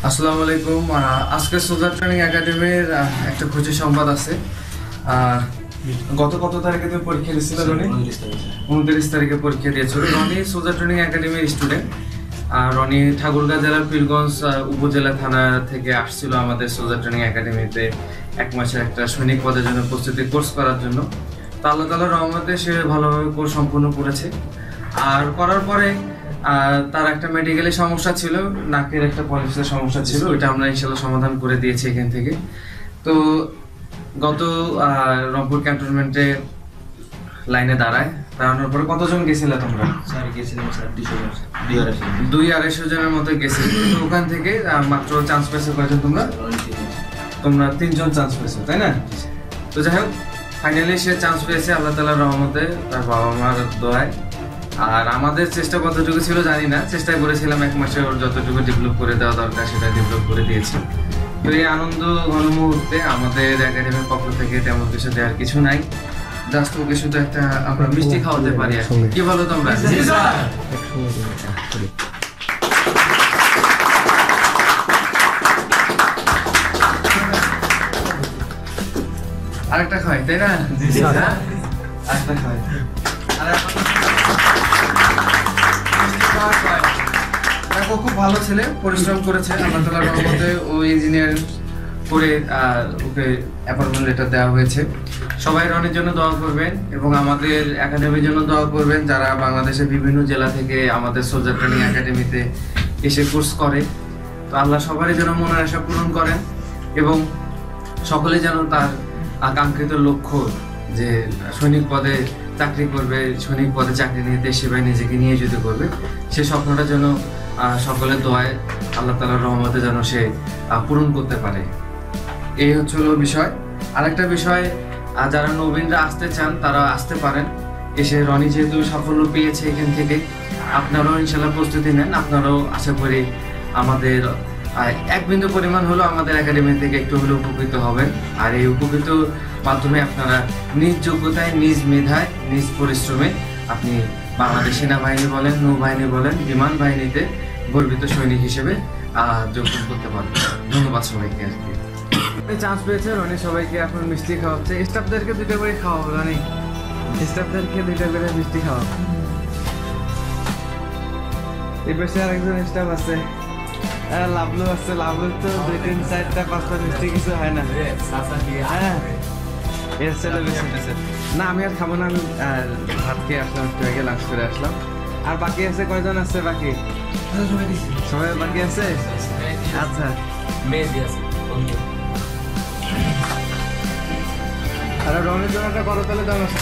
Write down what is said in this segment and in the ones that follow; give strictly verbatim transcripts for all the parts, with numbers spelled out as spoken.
আসসালামু আলাইকুম। আজকে সোজা ট্রেনিং একাডেমির একটা খুশি সংবাদ আছে। গত কত তারিখে তুমি পরীক্ষা দিয়েছিলে রনি? উনত্রিশ তারিখে পরীক্ষা দিয়েছিল। রনি সোজা ট্রেনিং একাডেমির স্টুডেন্ট। আর রনি ঠাকুরগাঁ জেলার পীরগঞ্জ উপজেলা থানা থেকে আসছিল আমাদের সোজা ট্রেনিং একাডেমিতে এক মাসের একটা সৈনিক পদের জন্য প্রস্তুতি কোর্স করার জন্য। তো আল্লাহ তাআলার রহমতে সে ভালোভাবে কোর্স সম্পূর্ণ করেছে। আর করার পরে তার একটা মেডিকেলের সমস্যা ছিল, নাকের একটা পলিসের সমস্যা ছিল, ওইটা আমরা ইনশাল্লাহ সমাধান করে দিয়েছি এখান থেকে। তো গত রংপুর ক্যান্টনমেন্টে লাইনে দাঁড়ায় দাঁড়ানোর পরে কতজন গেছিলে তোমরা? স্যার গেছিলাম স্যার দুই আড়াইশো জনের মতো গেছিল। তো ওখান থেকে মাত্র চান্স পেয়েছো কয়জন তোমরা? তোমরা তিনজন চান্স পেয়েছো, তাই না? তো যাই হোক, ফাইনালি সে চান্স পেয়েছে আল্লাহ তাআলার রহমতে, তার বাবা মার দোয়ায়। আর আমাদের চেষ্টা কতটুকু ছিল জানি না, চেষ্টা করেছিলাম এক মাসে ওর যতটুকু ডেভেলপ করে দেওয়া দরকার সেটা ডেভেলপ করে দিয়েছি। তো এই আনন্দ ঘন মুহূর্তে আমাদের একাডেমির পক্ষ থেকে তেমন কিছু দেওয়ার কিছু নাই, জাস্ট ওকে শুধু একটা আমরা মিষ্টি খাওয়াতে পারি আর কি। বলো তোমরা? আরেকটা খাওয়াই, তাই না? আরেকটা খাওয়াই। দেখো, খুব ভালো ছেলে, পরিশ্রম করেছে আল্লাহ তাআলার রহমতে। ও ইঞ্জিনিয়ারিং করে ওকে অ্যাপয়েন্টমেন্ট লেটার দেওয়া হয়েছে। সবাই রনির জন্য দোয়া করবেন এবং আমাদের একাডেমির জন্য দোয়া করবেন, যারা বাংলাদেশের বিভিন্ন জেলা থেকে আমাদের সোজা ট্রেনিং একাডেমিতে এসে কোর্স করে। তো আল্লাহ সবারই যেন মনের আশা পূরণ করেন এবং সকলে যেন তার আকাঙ্ক্ষিত লক্ষ্য যে সৈনিক পদে চাকরি করবে, সৈনিক পদে চাকরি নিয়ে দেশ সেবায় নিজেকে নিয়ে যদি করবে, সে স্বপ্নটা যেন সকলের দোয়ায় আল্লাহ তাআলার রহমতে যেন সে পূরণ করতে পারে। এই হচ্ছে হলো বিষয়। আরেকটা বিষয়, যারা নবীনরা আসতে চান তারা আসতে পারেন। এসে রনি যেহেতু সাফল্য পেয়েছে এখান থেকে, আপনারাও ইনশাল্লাহ প্রস্তুতি নেন। আপনারাও আশা করি আমাদের এক বিন্দু পরিমাণ হলো আমাদের একাডেমি থেকে একটু হলেও উপকৃত হবেন। আর এই উপকৃত মাধ্যমে আপনারা নিজ যোগ্যতায়, নিজ মেধায়, নিজ পরিশ্রমে আপনি বাংলাদেশ সেনাবাহিনী বলেন, নৌবাহিনী বলেন, বিমান বাহিনীতে গর্বিত সৈনিক হিসেবে যোগদান করতে পারবেন। ধন্যবাদ সবাইকে। আর কি চান্স পেয়েছে রনি, সবাইকে এখন মিষ্টি খাওয়াচ্ছে। স্টাফদেরকে দুইটা করে খাওয়াবো রনি, স্টাফদেরকে দুইটা করে মিষ্টি খাওয়াবো। এই পাশে আরেকজন স্টাফ আছে, লাভলু আছে। লাভলু তো দুই তিন চারটা পাঁচটা মিষ্টি কিছু হয় না। হ্যাঁ, এর ছেলে বেশি না। আমি আর খাবো না, আমি ভাত খেয়ে আসলাম, একটু আগে লাঞ্চ করে আসলাম। আর বাকি আছে কয়জন আছে? বাকি সবাই বাকি আছে? আচ্ছা, আরে রনির জন্য একটা করতালে দাম আছে।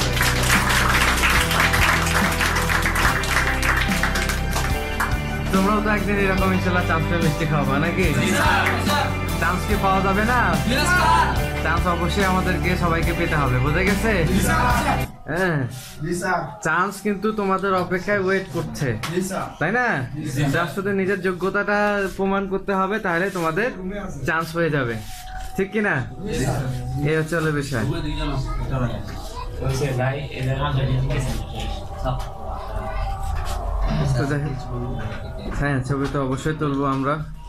তোমরাও তো একদিন এরকম ইনশাল্লাহ চান্স পেয়ে মিষ্টি খাওয়াবা নাকি? চান্স কি পাওয়া যাবে না? চান্স অবশ্যই আমাদেরকে সবাইকে পেতে হবে, বুঝে গেছে? হ্যাঁ, চান্স কিন্তু তোমাদের অপেক্ষায় ওয়েট করছে, তাই না? জাস্ট শুধু নিজের যোগ্যতাটা প্রমাণ করতে হবে, তাহলে তোমাদের চান্স হয়ে যাবে, ঠিক কিনা? এই হচ্ছে হলো বিষয়। হ্যাঁ, ছবি তো অবশ্যই তুলবো আমরা।